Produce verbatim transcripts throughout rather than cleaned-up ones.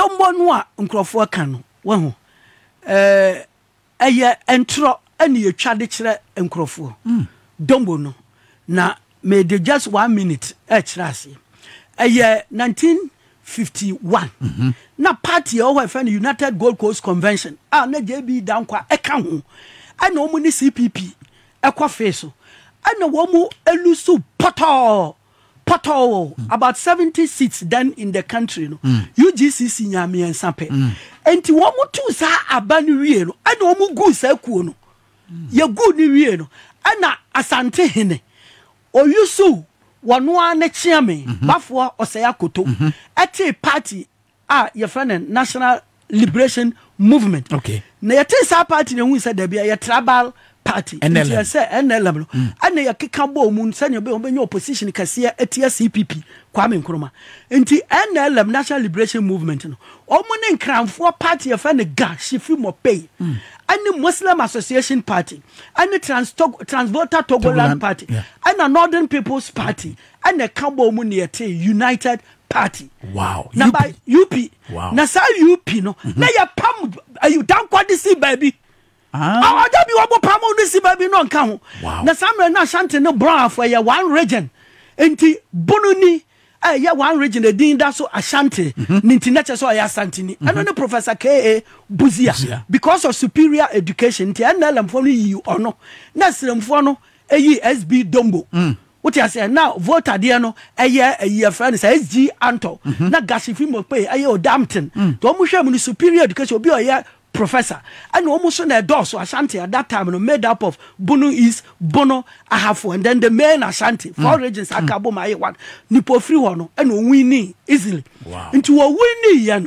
Dombo no a nkrofo ka no wo ho eh eye entro ane ye twade kire nkrofo Dombo no na me de just one minute e kire ase eye nineteen fifty-one mm-hmm. na party o we friend United Gold Coast Convention ah na J B Danquah e ka ho ana omu ni C P P e kwa face ana wo mu elusu poto poto mm. about seventy seats then in the country no mm. U G C C nyame ensape mm. enti wo mu tu sa aba ni wie no ana wo mu gu sa kuo no mm. ye gu ni wie no ana asante hene o yusu wano ane chiame mm -hmm. bafo osaya koto mm -hmm. ati party ah your friend National Liberation Movement okay na yete sa party na hu se da bia ye tribal party nti say N L M no ana ye keka bo mu sanya be obenye opposition kase etia C P P Kwame Nkrumah nti N L M National Liberation Movement no omo ne nkranfo party ye friend ga shifi mo pay mm. Any Muslim Association Party, any Trans Transvoter Togoland Party, yeah. and a Northern People's Party, and a Kambo Muniete United Party. Wow. Now by U P. Wow. Now say U P no. Mm -hmm. Now you pam you Danquah this baby. Ah. Oh, that be what pam this baby no count. Wow. Now some na Shanti no brown for your one region. Enti Bonuni. Eh, yeah, one region the din that so Ashanti, ninti nature so Ashanti ni. And only Professor K A Buzia because of superior education. Ti N L M for you or no. Na sirem for no. Eh, S B Dombo. What you say now? Voter there no. Eh, yeah, eh, your friend is S G Anto. Na gashifi mo pay. Eh, o Dampton. To omushe mo superior education obi o yeah. Professor and almost on a door so Ashanti at that time no made up of Bono East, Bono Ahafo, and then the main Ashanti four mm. regions mm. Akabo my one Nipo free one and winning easily wow. into a winning yano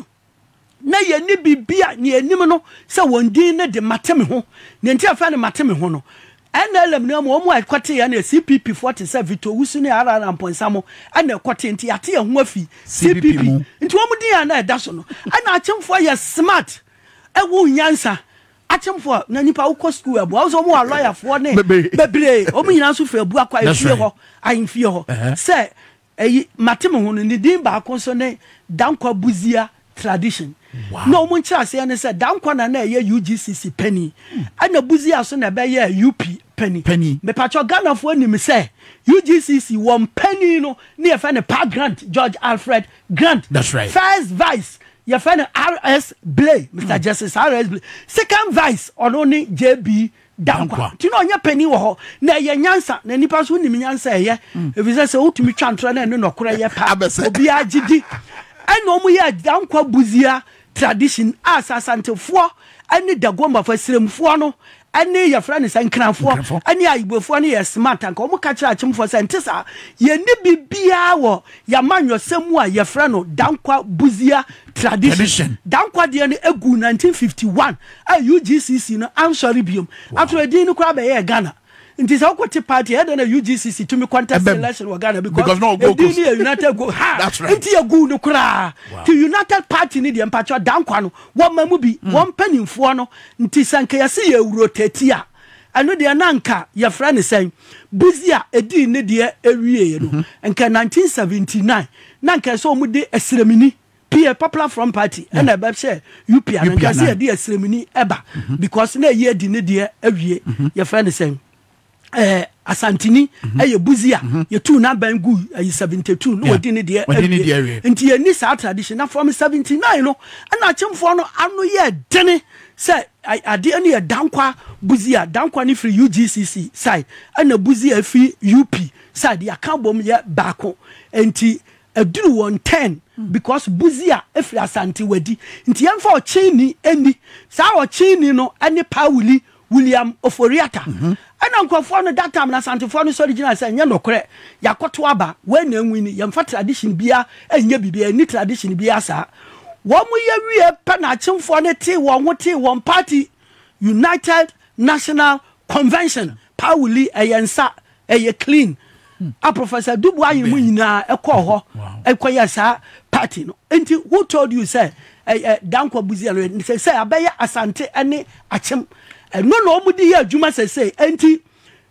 na ye ni bibia ni enim no se won din ne de mateme ho ne ntia fa ne mateme ho no N L M no mo mo akwate ya na C P P forty-seven Vito Wusu ne ara na mponsamo ana akwate nti ate ye ho afi C P P nti wo mu din ya na eda so no ana achemfo ye smart ewu nyansa achemfo na nipa uko school abu aso mo lawyer fo ne bebre o mu nyina so fa abu akwa efie ho ahemfie ho say eyi mateme ho ne din ba akonso ne Danquah Buzia tradition no mo ncha ase ne say Danquah na na ye U G C C penny ana Buzia so na be ye U P penny penny me pacho Ghana fo ni me say U G C C one penny no ne e fa ne Pa Grant George Alfred Grant that's right first vice your friend R S Blay, Mister Mm. Justice R S Blay. Second vice on only J B Danquah. Do you know your penny wo na ye nyansa na nipa so ni nyansa ye. If you say utumi twantra na no nokora ye pa. Obi agidi. And omu ye Danquah Buzia tradition as asantefo ani dagomba for siremfo no ani your friend is nkranfo ani ayibofo no ye smart anka omu ka kira chimfo se ntisa ye ni bibia wo ya manyo semu a ye friend no Danquah Buzia tradition, tradition. Danquah de ne egu nineteen fifty-one a U G C C no am sorry biom after edin no kwa be ye Ghana nti sa kwoti party e na U G C C to me contest election wa Ghana because, because no go United go ha that's right nti egu no kura to United Party ni de mpacho Danquah no wo mamu bi wo mpanimfo no nti sanka ya se ye rotate a anu de nanka ya fra ne sen Buzia edin ne de ewie no nka nineteen seventy-nine nanka so mu de esremini P A Popular Front Party and a share U P and can see a dear ceremony ever because na year dinner dear every your friend is saying eh Asantini eh Buzia you two na bangu eh seventy-two no dinner dear and ye ni sa tradition from seventy-nine no and achemfo no anu ye dene say I dey any Danquah Buzia Danquah ni free U G C C side and a Buzia free U P side ya kan bom ye baako enti eduru one ten because Buzia efri Asante wadi nti yemfa o chini eni sa o chini no ene Pauli William Oforiata ana nkofo no that time na Asante fo no so original say nya nokore yakoto aba we na nwini yemfa tradition bia enya bibia ni tradition bia sa wo mu ye wie pa na chimfo no te wo ho te won party United National Convention Pauli eyensa eye clean Hmm. A Professor Dubois mu nyina ekọ ho ekoya sa party no enti who told you say eh, eh, Danquah Buzia no say say abeya Asante ene achem no no omudi ye adwuma say say enti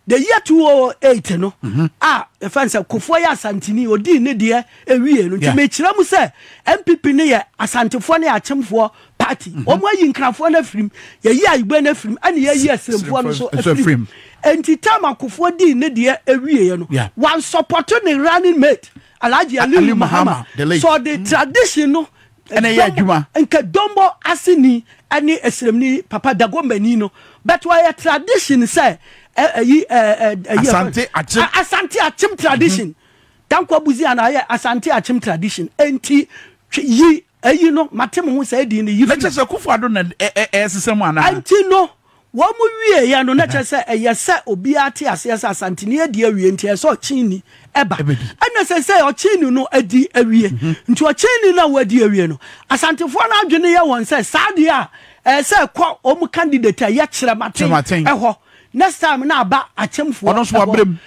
the year two oh eight no ah e fan say Kofo ya Asantini odi ne de e wie no ti me kira mu say M P P ne ye asantefo ne achemfo party omo ayi nkrafo na firim ye yi ayigbe na firim ani ye yi asremfo no so firim enti tama Kofo di ne de e wie no one support ne running mate Alhaji Ali Mahama so the tradition no ene ye adwuma enka Dombo asini ani esremni Papa Dagombani no but why tradition say eh eh Asante Achim Asante Achim tradition Danquah-Busia na ye Asante Achim tradition enti yi ayi no matem ho say di ne yi let us Akufo Addo na eh sesem ana enti no wo mu wie ya no na che say eh say obi ate ase Asante ne adi awie enti so chini eba ana say say o chini no adi awie nti o chini na wo adi awie no asantefo na adwene ye won say sade a eh say ko o mu candidate ya kire maten eho next time na aba achemfo ono so abrem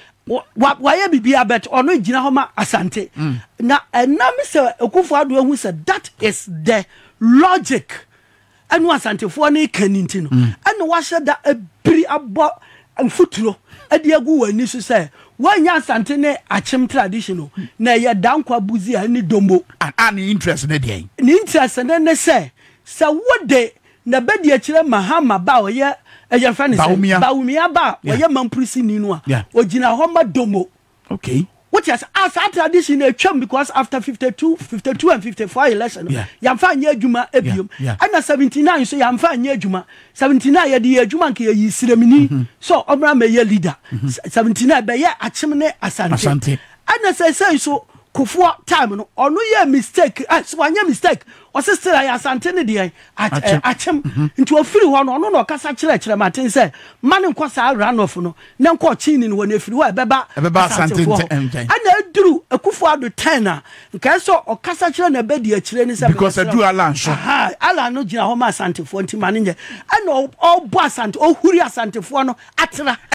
wa ye bibia bet ono gina ho ma Asante na enam say Akufo Addo ehu say that is the logic anu asantefo na kaninti no anu wa hye da abiri abo mfuturo ade agu wani so say wanya Asante ne achem traditional na ye Danquah-Busia ni Dombo an interest ne dey ni interest ne ne say say wode na bedi akire Mahama ba oye eje fa ne say Baumia ba oye mamprisi ni no a ogina ho ma Dombo okay which is as a tradition a chum because after fifty-two fifty-two and fifty-four election yam fa nya adwuma ebiom and seventy-nine so yam fa nya adwuma seventy-nine ye de adwuma nke ye siremini so obra me ye leader seventy-nine be ye achim ne Asante and say say so Kofo time no ono ye mistake so wanya mistake o se still ya Asante ne de achim nti ofiri ho no ono no kasa kire kire maten say man nkosa run off no na nko chini no na firi ho ebeba ebeba Asante ana duru Akufo Addo ten a nka so o kasa kire na bedi akire ni say because adu ala nso ha ala no gina ho ma Asante fo nti man nje ana o bo Asante o huri Asante fo no atera